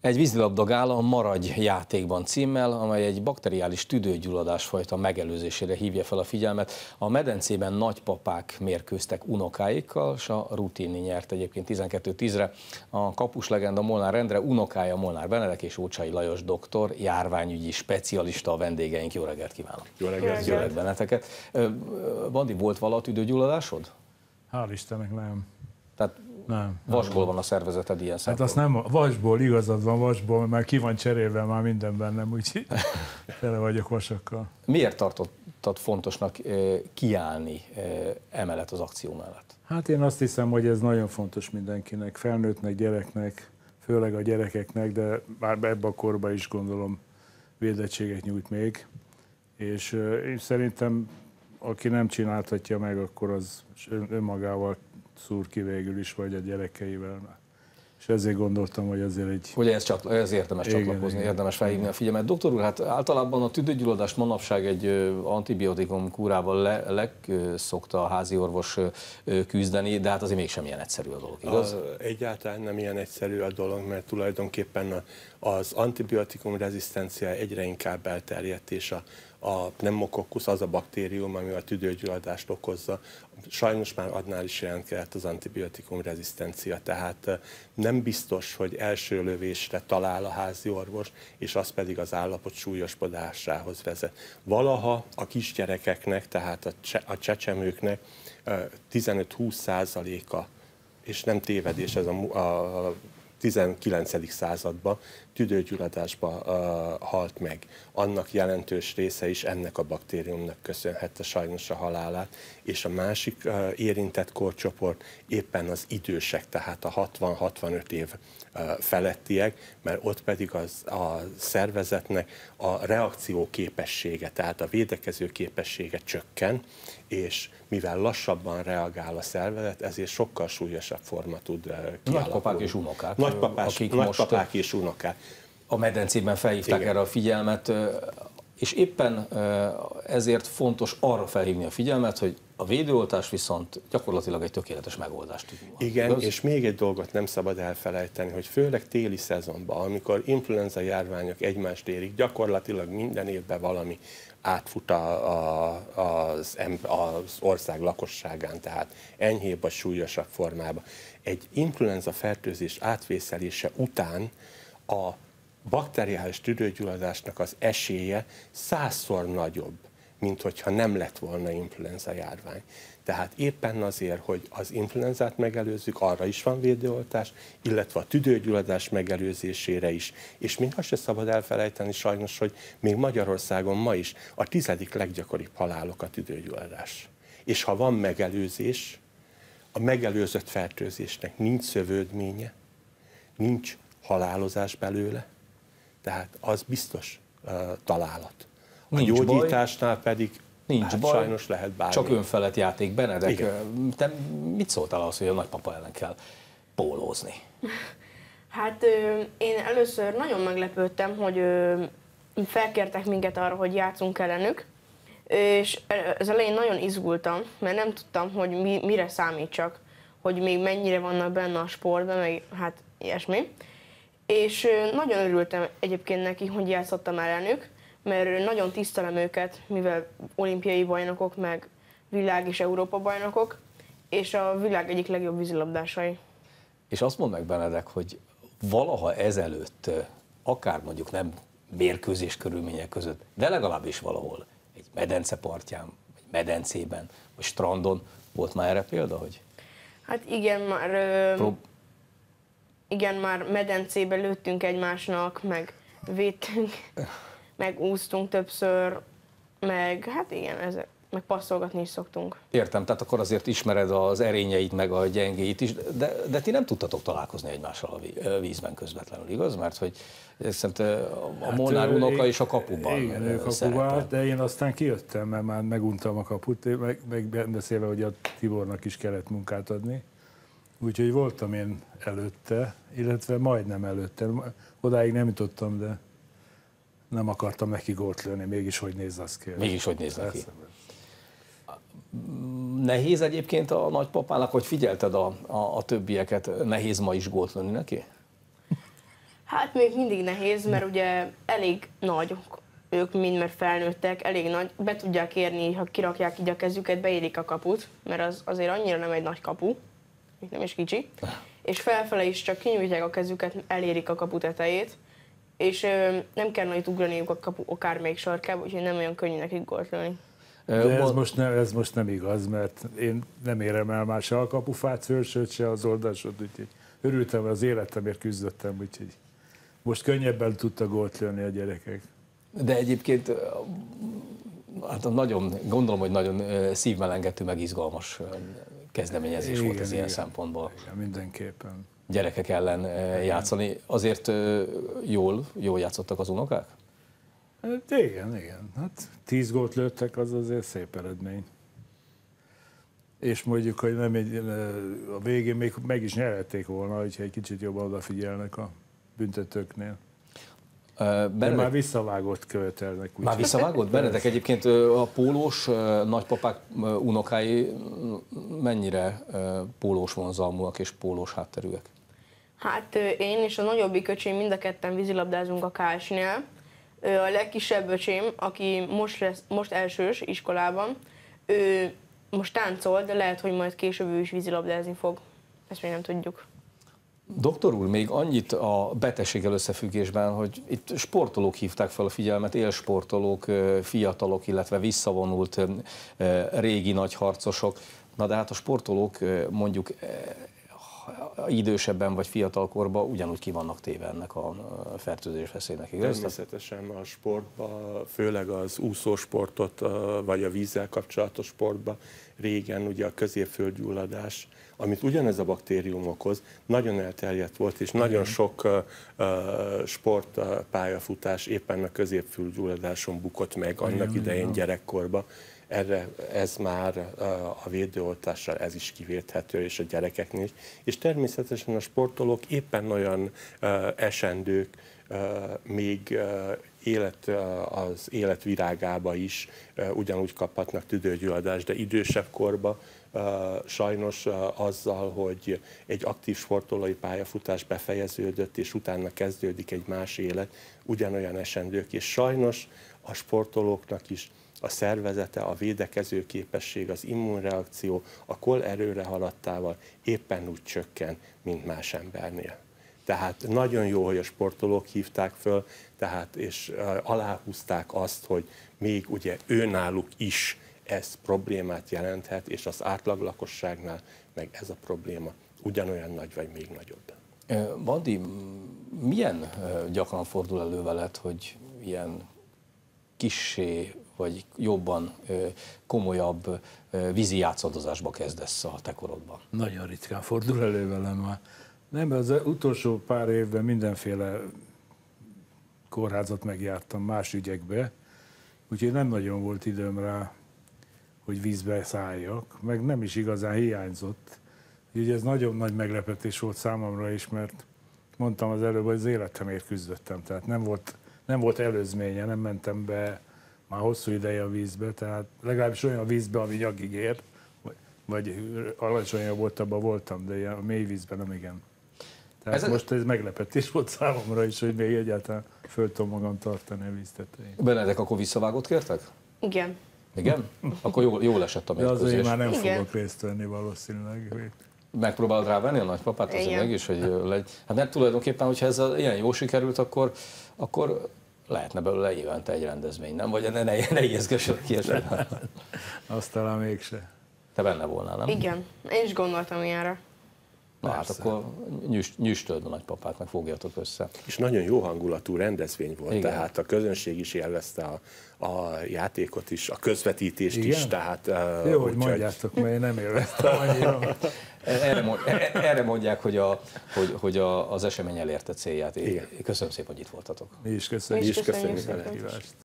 Egy vízilabda gála Maradj játékban címmel, amely egy bakteriális tüdőgyulladásfajta megelőzésére hívja fel a figyelmet. A medencében nagypapák mérkőztek unokáikkal, és a Rutini nyert egyébként 12-10-re. A kapuslegenda Molnár Endre unokája Molnár Benedek és Ócsai Lajos doktor, járványügyi specialista a vendégeink. Jó reggelt kívánok! Jó reggelt! Jó reggelt benneteket! Bandi, volt valaha tüdőgyulladásod? Hál' Istennek nem. Tehát nem. vasból van a szervezeted ilyen szempontból? Hát azt nem, vasból, igazad van, vasból, mert ki van cserélve már minden bennem, úgyhogy tele vagyok vasakkal. Miért tartottad fontosnak kiállni emellett az akció mellett? Hát én azt hiszem, hogy ez nagyon fontos mindenkinek, felnőttnek, gyereknek, főleg a gyerekeknek, de már ebben a korban is gondolom védettséget nyújt még. És én szerintem, aki nem csináltatja meg, akkor az önmagával szúr ki végül is, vagy a gyerekeivel. És ezért gondoltam, hogy azért egy... Ugye ez érdemes csatlakozni, érdemes felhívni a figyelmet. Doktor úr, hát általában a tüdőgyulladás manapság egy antibiotikum kúrával legszokta a házi orvos küzdeni, de hát azért mégsem ilyen egyszerű a dolog, igaz? Egyáltalán nem ilyen egyszerű a dolog, mert tulajdonképpen az antibiotikum rezisztencia egyre inkább elterjedt, és a pneumokokkusz az a baktérium, ami a tüdőgyulladást okozza. Sajnos már annál is jelentkezett az antibiotikum rezisztencia, tehát nem biztos, hogy első lövésre talál a házi orvos, és az pedig az állapot súlyosodásához vezet. Valaha a kisgyerekeknek, tehát a csecsemőknek 15-20%-a, és nem tévedés ez a 19. században tüdőgyulladásba halt meg. Annak jelentős része is ennek a baktériumnak köszönhette sajnos a halálát, és a másik érintett korcsoport éppen az idősek, tehát a 60-65 év felettiek, mert ott pedig a szervezetnek a reakció képessége, tehát a védekező képessége csökken, és mivel lassabban reagál a szervezet, ezért sokkal súlyosabb forma tud kialakulni. Nagypapák és unokák. Nagypapák és unokák. A medencében felhívták erre a figyelmet, és éppen ezért fontos arra felhívni a figyelmet, hogy a védőoltás viszont gyakorlatilag egy tökéletes megoldást tud. Igen, igaz? És még egy dolgot nem szabad elfelejteni, hogy főleg téli szezonban, amikor influenza járványok egymást érik, gyakorlatilag minden évben valami átfut az ország lakosságán, tehát enyhébb vagy súlyosabb formában. Egy influenza fertőzés átvészelése után a bakteriális tüdőgyulladásnak az esélye 100-szor nagyobb, mint hogyha nem lett volna influenza járvány. Tehát éppen azért, hogy az influenzát megelőzzük, arra is van védőoltás, illetve a tüdőgyulladás megelőzésére is. És még azt se szabad elfelejteni sajnos, hogy még Magyarországon ma is a 10. leggyakoribb halálok a tüdőgyulladás. És ha van megelőzés, a megelőzött fertőzésnek nincs szövődménye, nincs halálozás belőle, tehát az biztos találat. A gyógyításnál pedig nincs baj, sajnos lehet bármi. Csak önfelett játék. Benedek, igen. Te mit szóltál ahhoz, hogy a nagypapa ellen kell pólózni? Hát én először nagyon meglepődtem, hogy felkértek minket arra, hogy játszunk ellenük, és az elején nagyon izgultam, mert nem tudtam, hogy mire számítsak, hogy még mennyire vannak benne a sportban, meg hát ilyesmi. És nagyon örültem egyébként neki, hogy játszottam ellenük, mert nagyon tisztelem őket, mivel olimpiai bajnokok, meg világ és Európa bajnokok, és a világ egyik legjobb vízilabdásai. És azt mondd meg, Benedek, hogy valaha ezelőtt, akár mondjuk nem mérkőzés körülmények között, de legalábbis valahol egy medence partján, vagy medencében, vagy strandon volt már erre példa, hogy? Hát igen, már medencébe lőttünk egymásnak, meg védtünk, meg úsztunk többször, meg hát igen, meg passzolgatni is szoktunk. Értem, tehát akkor azért ismered az erényeit, meg a gyengéit is, de ti nem tudtatok találkozni egymással a vízben közvetlenül, igaz? Mert hogy szerintem a Molnár unoka is a kapuban. Igen, ő kapuban, de én aztán kijöttem, mert már meguntam a kaput, megbeszélve, hogy a Tibornak is kellett munkát adni. Úgyhogy voltam én előtte, illetve majdnem előtte. Odáig nem jutottam, de nem akartam neki gólt lőni, mégis hogy néz az ki. Mégis hogy néz neki. Nehéz egyébként a nagypapának, hogy figyelted a többieket, nehéz ma is gólt lőni neki? Hát még mindig nehéz, mert ugye elég nagyok ők mind, mert felnőttek, elég nagy, be tudják érni, ha kirakják így a kezüket, beérik a kaput, mert az azért annyira nem egy nagy kapu, még nem is kicsi, és felfele is csak kinyújtják a kezüket, elérik a kapu tetejét, és nem kell nagyot ugraniuk a kapu akármelyik sarkába, úgyhogy nem olyan könnyű nekik gólt lőni. De ez most nem igaz, mert én nem érem el már se a kapufát, fölsőt, se az oldalsot, úgyhogy örültem, az életemért küzdöttem, úgyhogy most könnyebben tudta gólt lőni a gyerekek. De egyébként hát nagyon, gondolom, hogy nagyon szívmelengető, meg izgalmas kezdeményezés volt ez ilyen szempontból. Igen, mindenképpen. Gyerekek ellen játszani. Azért jól játszottak az unokák? Hát igen. Hát 10 gólt lőttek, az azért szép eredmény. És mondjuk, hogy nem a végén még meg is nyerhették volna, hogyha egy kicsit jobban odafigyelnek a büntetőknél. De már visszavágót követelnek. Már visszavágott? Benedek, egyébként a pólós nagypapák unokái mennyire pólós vonzalmúak és pólós hátterűek? Hát én és a nagyobbik öcsém mind a ketten vízilabdázunk a KS-nél. A legkisebb öcsém, aki most elsős iskolában, ő most táncol, de lehet, hogy majd később ő is vízilabdázni fog. Ezt még nem tudjuk. Doktor úr, még annyit a betegséggel összefüggésben, hogy itt sportolók hívták fel a figyelmet, élsportolók, fiatalok, illetve visszavonult régi nagyharcosok. Na de hát a sportolók mondjuk idősebben vagy fiatalkorban ugyanúgy ki vannak téve ennek a fertőzés veszélynek. Természetesen a sportban, főleg az úszósportot, vagy a vízzel kapcsolatos sportban régen ugye a középföldgyulladás, amit ugyanez a baktérium okoz, nagyon elterjedt volt, és nagyon sok sportpályafutás éppen a középföldgyulladáson bukott meg annak idején gyerekkorban. Ez már a védőoltással ez is kivéthető, és a gyerekeknél is. És természetesen a sportolók éppen olyan esendők, még az élet virágába is ugyanúgy kaphatnak tüdőgyulladást, de idősebb korban sajnos azzal, hogy egy aktív sportolói pályafutás befejeződött, és utána kezdődik egy más élet, ugyanolyan esendők, és sajnos a sportolóknak is a szervezete, a védekező képesség, az immunreakció a kol erőre haladtával éppen úgy csökken, mint más embernél. Tehát nagyon jó, hogy a sportolók hívták föl, és aláhúzták azt, hogy még ugye őnáluk is ez problémát jelenthet, és az átlag lakosságnál meg ez a probléma ugyanolyan nagy, vagy még nagyobb. Bandi, milyen gyakran fordul elő veled, hogy ilyen kissé, vagy jobban komolyabb vízi játszadozásba kezdesz a te korodban? Nagyon ritkán fordul elő velem már. Nem, az utolsó pár évben mindenféle kórházat megjártam más ügyekbe, úgyhogy nem nagyon volt időm rá, hogy vízbe szálljak, meg nem is igazán hiányzott. Úgyhogy ez nagyon nagy meglepetés volt számomra is, mert mondtam az előbb, hogy az életemért küzdöttem, tehát nem volt előzménye, nem mentem be már hosszú ideje a vízbe, tehát legalábbis olyan vízbe, ami nyakig ér, vagy alacsonyabb volt, abban voltam, de a mély vízben nem igen. Tehát most ez meglepetés volt számomra is, hogy még egyáltalán föl tudom magam tartani a víztetején. Benedek, akkor visszavágót kértek? Igen. Igen? Akkor jól esett a mérkőzés. De azért már nem fogok részt venni valószínűleg. Megpróbálod rávenni a nagypapát azért mégis, hogy legy. Hát mert tulajdonképpen, hogyha ez ilyen jól sikerült, akkor lehetne belőle évente egy rendezvény, nem? Vagy ne ijeszgessenek ki esetben. Azt talán mégse. Te benne volnál, nem? Igen, én is gondoltam ilyenre. Na hát akkor nyüstöld a nagypapát, meg fogjatok össze. És nagyon jó hangulatú rendezvény volt, igen. Tehát a közönség is élvezte a játékot is, a közvetítést igen? is. Tehát, jó, hogy mondjátok, mert én nem élveztem annyira. Erre mondják, hogy az esemény elérte célját. Köszönöm szépen, hogy itt voltatok. Mi is köszönjük. Mi is köszönjük.